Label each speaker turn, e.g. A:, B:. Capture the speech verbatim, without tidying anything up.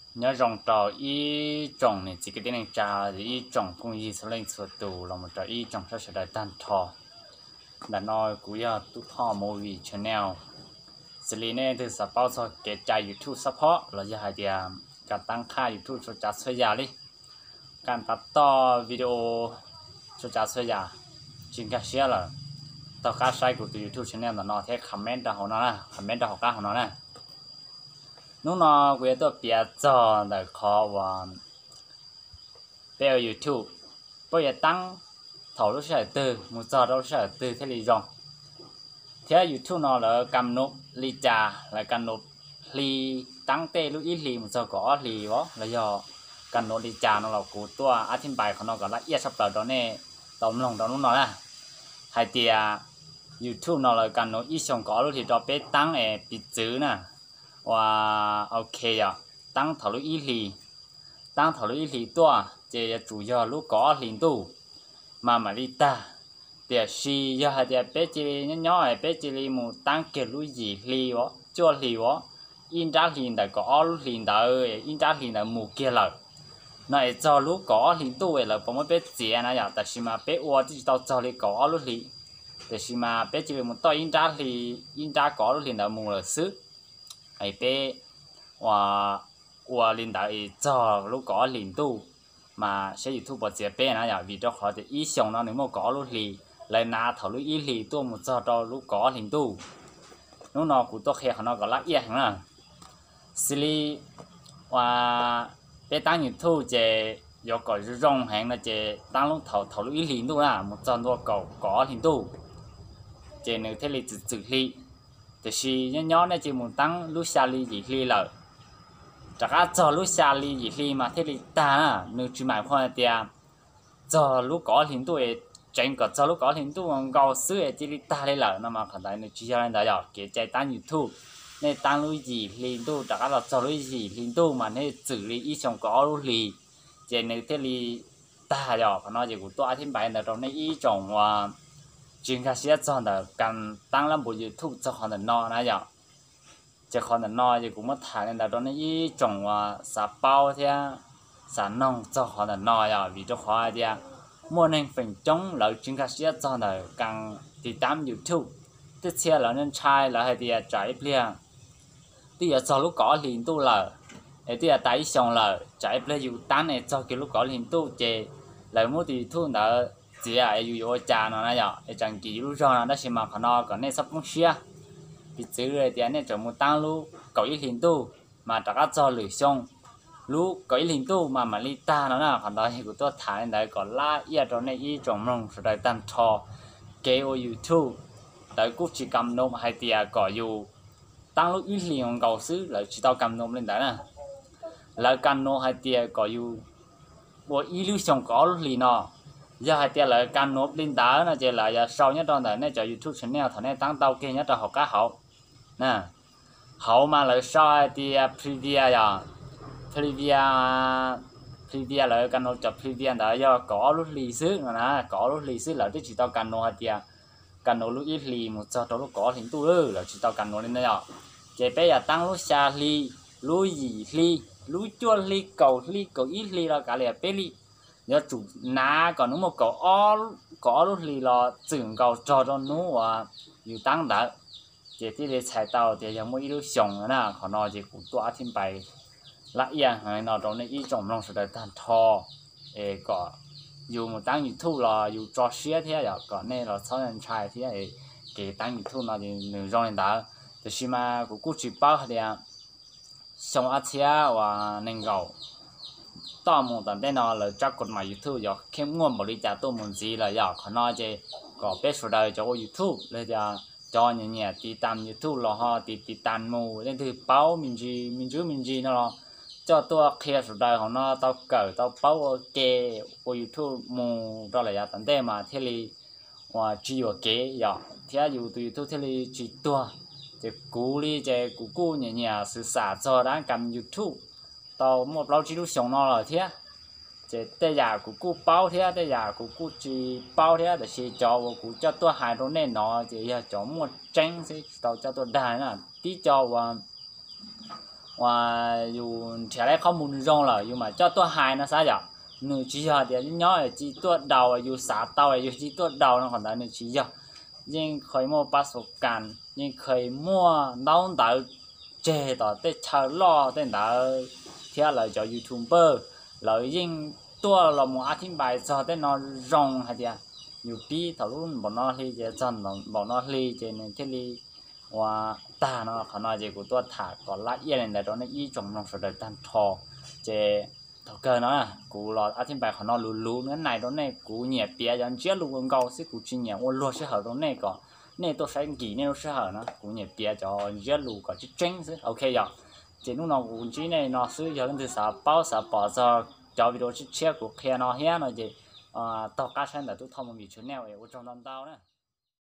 A: nhớ rong trò y trồng này chỉ cái tên này trà thì y trồng cũng y số lên số tù là một trò y trồng sao sẽ đại tan thọ đã nói cú ya tu thọ movie channel xử lý này thì sẽ bao giờ cái trái YouTube support là giờ hai dia cả tăngค่า YouTube số trả thuê nhà đi การตัดต่อวิดีโอสุดจะสวยยาจริงก็เชื่อเลยต่อการใช้กูตัว YouTube channel น่ะเนาะที่คอมเมนต์ดาวของเรานะคอมเมนต์ดาวของเราของเรานะนู้นเนาะกูตัวเปียจอแต่ขอว่าเปีย YouTube เพราะอย่าตั้งถอดรูปใช้ตื่นมือจอรูปใช้ตื่นที่รีจงที่ YouTube เนาะแล้วกำหนดลีจาแล้วกำหนดลีตั้งเตลูกอีลีมือจอก็ลีวะแล้วย่อกันโนดิจาโนเรากูตัวอธิบายของเราก็ละเอียดสับเปล่าตอนนี้ตอมลงตอนนู้นเนาะนะไฮเตีย YouTube เนาะเรากันโนอีชงก็รู้ที่เราไปตั้งเอปิดจื้อนะว่าโอเคอ่ะตั้งถอดลูกอีลีตั้งถอดลูกอีลีตัวเจะ主要ลูกก็ลินตู้มามาลิตาเดี๋ยวชียาเดี๋ยวไปจีรีน้อยๆไปจีรีมูตั้งเกลูยีลีวะจั่วลีวะอินดาลินแต่ก็อ้อลูลินแต่เอออินดาลินแต่มูเกลnày cho lúc có liền tu vậy là bọn mới biết gì này à, tại vì mà biết qua thì tao cho liền có lúc liền, tại vì mà biết chỉ một tao in ra thì in ra có lúc liền là mù là xứ, hay biết và và liền đại cho lúc có liền tu mà sẽ YouTube bỏ tiền bé này à, vì đó họ thì ý xong nó nếu mà có lúc liền lại na thầu lúc ý liền tu một cho cho lúc có liền tu, lúc nào cũng tốt khi họ nó có lắc yên nữa, xử lý và bé tăng YouTube chế có cái rong hàng là chế tăng lúc thầu thầu lúc ít liền tu là một trăm đô cầu có liền tu chế nếu thế là tự tự li thì khi nhớ nhớ này chế muốn tăng lúc xa li gì li là chắc là cho lúc xa li gì li mà thế là ta nếu chỉ买块tiền cho lúc có liền tu trên cái cho lúc có liền tu còn cao sữa chỉ li ta đây là nó mà khả năng nếu chỉ cho nên đại học cái chế tăng YouTube nên tăng lưu gì liên tu đã là cho lưu gì liên tu mà nên xử lý ý trong có lưu gì chỉ nên thế li ta rồi phải nói gì của tôi thêm bài là trong này ý trong và chuyên gia sẽ cho là cần tăng lên bộ YouTube cho họ là no này rồi chỉ họ là no gì cũng mất thải nên là trong này ý trong và xả bao thế xả nông cho họ là no rồi vì cho họ thì mua nên phần chống lợi chuyên gia sẽ cho là cần thì tám YouTube tiếp theo là nên trai là hay thì trái bia thì giờ cho lúc có liền tu là thì giờ tại xong là trái bia dù tán này cho cái lúc có liền tu chè lại mua thì thu nợ chỉ là dù dù trà nó này giờ chẳng chỉ lúc cho nó đó xem mà nó còn nên sắp muốn xia thì chữ rồi thì anh chọn một tăng lúc có ý liền tu mà tất cả cho lười xong lúc có ý liền tu mà mà li ta nó là còn đó thì của tôi thải này còn la ia đó này ý trong mông rồi đại tan thò kêu YouTube tại cũng chỉ cầm nôm hay thì có dù tăng lúc ít liền cầu xứ là chỉ tao cầm nôm lên đấy nè là cầm nôm hay thì có dù bộ ý lưu xong có lúc liền nọ giờ hay thì là cầm nôm lên đấy nè chỉ là giờ sau nhất trong đấy nè cho YouTube channel thằng này tăng tao kia nhất là học cá hậu nè hậu mà là sau thì preview à preview preview là cầm nôm cho preview đấy giờ có lúc lì xứ nè có lúc lì xứ là chỉ tao cầm nôm hay thì cần nó lúc ít lì một cho nó lúc có thì tu ư là chỉ tao cần nó lên đây ạ chế bé là tăng lúc xa lì lúc gì lì lúc chua lì cầu lì cầu ít lì là cả lẻ bé lì nhớ chủ ná còn nó một cầu ó có lúc lì là chừng cầu cho cho nó à nhiều tăng đã chế thì để chạy tàu thì giống mỗi lúc sống nữa còn nó chỉ cũng toa thêm bài lại yên hay nó trong này ít trong lòng sự đời tan thò ê có dù một tăng YouTube là dù cho xe thế à còn này là sáu nhân trai thế ấy cái tăng YouTube là thì nửa rong đã thì khi mà cũng cũng chỉ bao thì à xong á thế và nên gạo tao một tận đây nó là chắc còn mà YouTube giờ kiếm nguồn bảo đi trả tôi muốn gì là giờ còn nói chứ có biết số đời cho YouTube là giờ cho nhẹ nhẹ thì tam YouTube là họ thì thì tam mù lên từ báo mình gì mình chứ mình gì nó cho tôi kia số đời họ nó tao cởi tao báo ok của YouTube mù đó là tận đây mà thế thì và chỉ ở kế giờ thế dù từ YouTube thế thì chỉ tua thì cú đi thì cú cú nhẹ nhẹ sự xả cho đang cầm YouTube tao một lâu chỉ lúc sống nó là thế thì đây giờ cú cú báo thế đây giờ cú cú chỉ báo thế để chỉ cho cú cho tôi hai đôi này nó thì giờ cho một tranh thì tao cho tôi đài là tí cho và và dù trẻ lại không muốn rong là dù mà cho tôi hai nó sao vậy nữ chỉ giờ thì nhỏ chỉ tôi đầu dù xả tàu dù chỉ tôi đầu nó còn lại nữ chỉ giờ nhưng khởi mua ba số can nhưng khởi mua đau đau chè đó để chờ lo để đã theo lời cho youtuber lời nhưng tôi là một artist bài cho để nó rong hay gì nhiều tí thầu luôn bọn nó đi chơi chân bọn nó đi chơi này chơi đi và ta nó khả năng gì của tôi thả còn lại yên này đó nó ý trong lòng sự đời tan thò chơi thầu cơ nó à cụ là artist bài khả năng lú lú nữa này đó này cụ nhẹ bia giống chết luôn con gấu sẽ cụ chỉ nhẹ ôn luôn sẽ hở đó này còn này tôi sẽ nghĩ này nó sẽ hở nó cụ nhẹ bia cho chết luôn có chỉ tránh chứ ok rồi chỉ lúc nào cụ chỉ này nó sử dụng từ sao bao sao bỏ ra cho video chỉ chia của kia nó hết rồi gì à tao cá sen là tôi thông một vị trí nào vậy, tôi trong năm tao nữa.